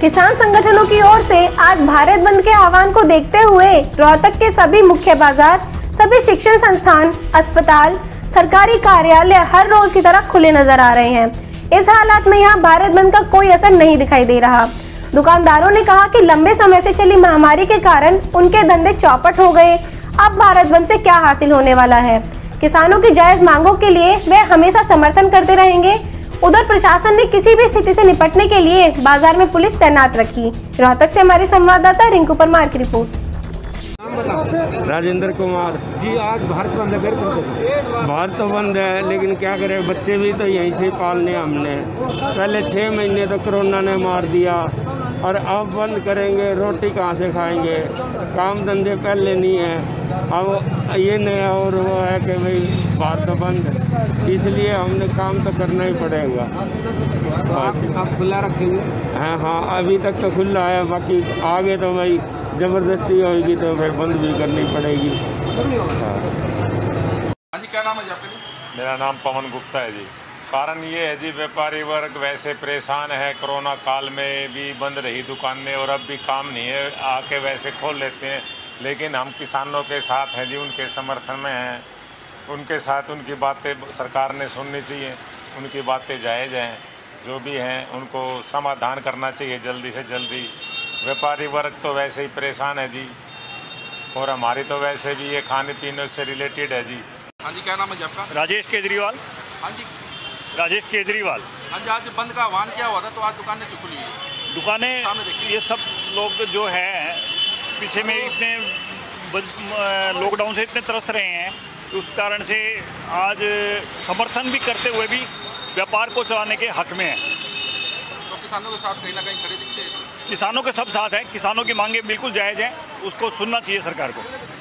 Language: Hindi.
किसान संगठनों की ओर से आज भारत बंद के आह्वान को देखते हुए रोहतक के सभी मुख्य बाजार, सभी शिक्षण संस्थान, अस्पताल, सरकारी कार्यालय हर रोज की तरह खुले नजर आ रहे हैं। इस हालात में यहाँ भारत बंद का कोई असर नहीं दिखाई दे रहा। दुकानदारों ने कहा कि लंबे समय से चली महामारी के कारण उनके धंधे चौपट हो गए। अब भारत बंद से क्या हासिल होने वाला है? किसानों की जायज मांगों के लिए वे हमेशा समर्थन करते रहेंगे। उधर प्रशासन ने किसी भी स्थिति से निपटने के लिए बाजार में पुलिस तैनात रखी। रोहतक से हमारे संवाददाता रिंकू परमार की रिपोर्ट। राजेंद्र कुमार जी, आज भारत बंद है। भारत तो बंद है, लेकिन क्या करें, बच्चे भी तो यहीं से पालने हमने। पहले 6 महीने तो कोरोना ने मार दिया और अब बंद करेंगे, रोटी कहाँ से खाएंगे? काम धंधे पहले नहीं है, अब ये नया और वो है कि भाई भारत तो बंद है, इसलिए हमने काम तो करना ही पड़ेगा। आप खुला रखेंगे? हाँ, अभी तक तो खुला है, बाकी आगे तो भाई ज़बरदस्ती होगी तो फिर बंद भी करनी पड़ेगी। हाँ जी, क्या नाम है जी आपका? मेरा नाम पवन गुप्ता है जी। कारण ये है जी, व्यापारी वर्ग वैसे परेशान है, कोरोना काल में भी बंद रही दुकानें और अब भी काम नहीं है, आके वैसे खोल लेते हैं, लेकिन हम किसानों के साथ हैं जी, उनके समर्थन में हैं, उनके साथ उनकी बातें सरकार ने सुननी चाहिए, उनकी बातें जायज़ हैं, जो भी हैं उनको समाधान करना चाहिए जल्दी से जल्दी। व्यापारी वर्ग तो वैसे ही परेशान है जी, और हमारी तो वैसे भी ये खाने पीने से रिलेटेड है जी। हाँ जी, क्या नाम है जी आपका? राजेश केजरीवाल। हाँ जी, राजेश केजरीवाल। हाँ जी, आज बंद का आह्वान क्या हुआ था, तो आज दुकानें क्यों खुली है? दुकानें ये सब लोग जो हैं पीछे में इतने लॉकडाउन से इतने त्रस्त रहे हैं, उस कारण से आज समर्थन भी करते हुए भी व्यापार को चलाने के हक में है। तो किसानों के साथ कहीं ना कहीं खड़े दिखते हैं। किसानों के सब साथ हैं, किसानों की मांगे बिल्कुल जायज़ हैं, उसको सुनना चाहिए सरकार को।